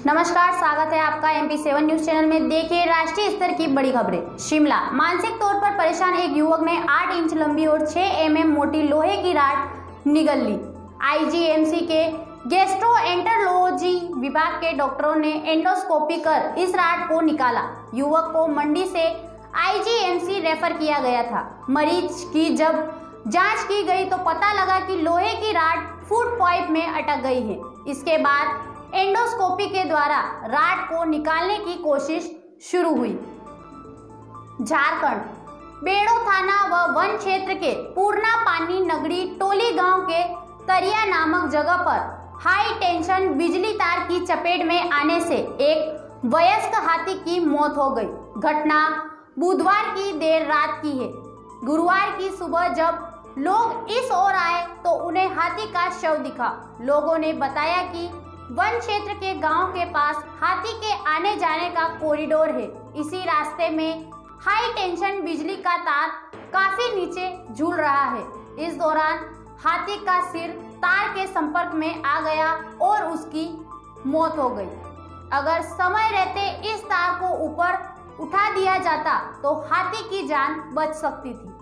नमस्कार, स्वागत है आपका MP7 न्यूज चैनल में। देखिए राष्ट्रीय स्तर की बड़ी खबरें। शिमला, मानसिक तौर पर परेशान एक युवक ने 8 इंच लंबी और 6 mm मोटी लोहे की रॉड निगल ली। IGMC के गैस्ट्रोएंटरोलॉजी विभाग के डॉक्टरों ने एंडोस्कोपी कर इस रॉड को निकाला। युवक को मंडी से IGMC रेफर किया गया था। मरीज की जब जांच की गई तो पता लगा कि लोहे की रॉड फूड पाइप में अटक गई है। इसके बाद एंडोस्कोपी के द्वारा रॉड को निकालने की कोशिश शुरू हुई। झारखंड, बेड़ो थाना व वन क्षेत्र के पूर्णा पानी नगरी टोली गांव के तरिया नामक जगह पर हाई टेंशन बिजली तार की चपेट में आने से एक वयस्क हाथी की मौत हो गई। घटना बुधवार की देर रात की है। गुरुवार की सुबह जब लोग इस ओर आए तो उन्हें हाथी का शव दिखा। लोगों ने बताया कि वन क्षेत्र के गांव के पास हाथी के आने जाने का कॉरिडोर है। इसी रास्ते में हाई टेंशन बिजली का तार काफी नीचे झूल रहा है। इस दौरान हाथी का सिर तार के संपर्क में आ गया और उसकी मौत हो गई। अगर समय रहते इस तार को ऊपर उठा दिया जाता तो हाथी की जान बच सकती थी।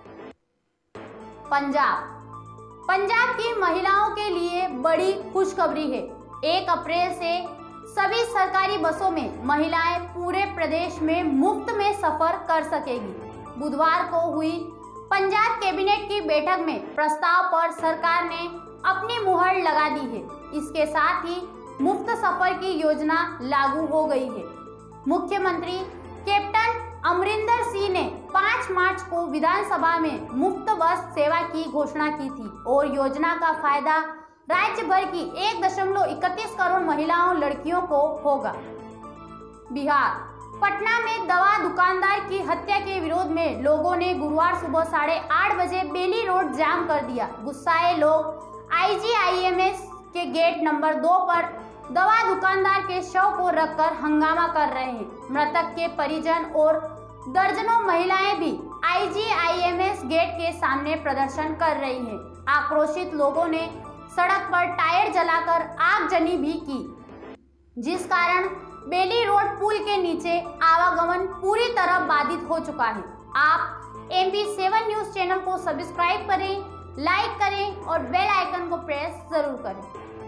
पंजाब की महिलाओं के लिए बड़ी खुशखबरी है। 1 अप्रैल से सभी सरकारी बसों में महिलाएं पूरे प्रदेश में मुफ्त में सफर कर सकेगी। बुधवार को हुई पंजाब कैबिनेट की बैठक में प्रस्ताव पर सरकार ने अपनी मुहर लगा दी है। इसके साथ ही मुफ्त सफर की योजना लागू हो गई है। मुख्यमंत्री कैप्टन अमरिंदर सिंह ने 5 मार्च को विधानसभा में मुफ्त बस सेवा की घोषणा की थी और योजना का फायदा राज्य भर की 1.31 करोड़ महिलाओं लड़कियों को होगा। बिहार, पटना में दवा दुकानदार की हत्या के विरोध में लोगों ने गुरुवार सुबह 8:30 बजे बेली रोड जाम कर दिया। गुस्साए लोग IGIMS के गेट नंबर 2 पर दवा दुकानदार के शव को रखकर हंगामा कर रहे हैं। मृतक के परिजन और दर्जनों महिलाएं भी IGIMS गेट के सामने प्रदर्शन कर रही हैं। आक्रोशित लोगों ने सड़क पर टायर जलाकर आगजनी भी की, जिस कारण बेली रोड पुल के नीचे आवागमन पूरी तरह बाधित हो चुका है। आप MP7 न्यूज चैनल को सब्सक्राइब करें, लाइक करें और बेल आइकन को प्रेस जरूर करें।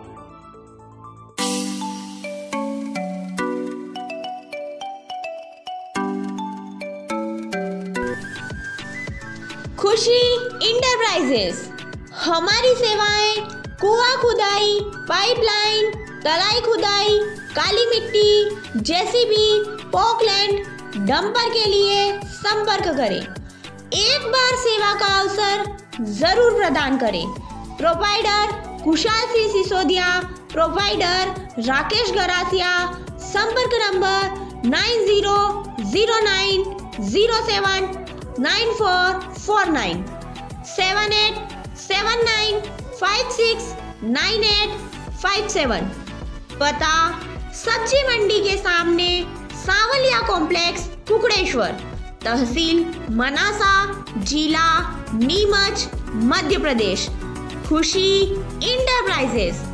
खुशी इंटरप्राइजेस, हमारी सेवाएं कुआं खुदाई, पाइपलाइन, तलाई खुदाई, काली मिट्टी, JCB, पॉकलैंड, डंपर के लिए संपर्क करें। एक बार सेवा का अवसर जरूर प्रदान करें। Provider Kushal Singh Sisodia, provider Rakesh Garasia. संपर्क नंबर 9009079449 7879569857। पता सब्जी मंडी के सामने सावलिया कॉम्प्लेक्स, कुकड़ेश्वर, तहसील मनासा, जिला नीमच, मध्य प्रदेश। खुशी इंटरप्राइजेस।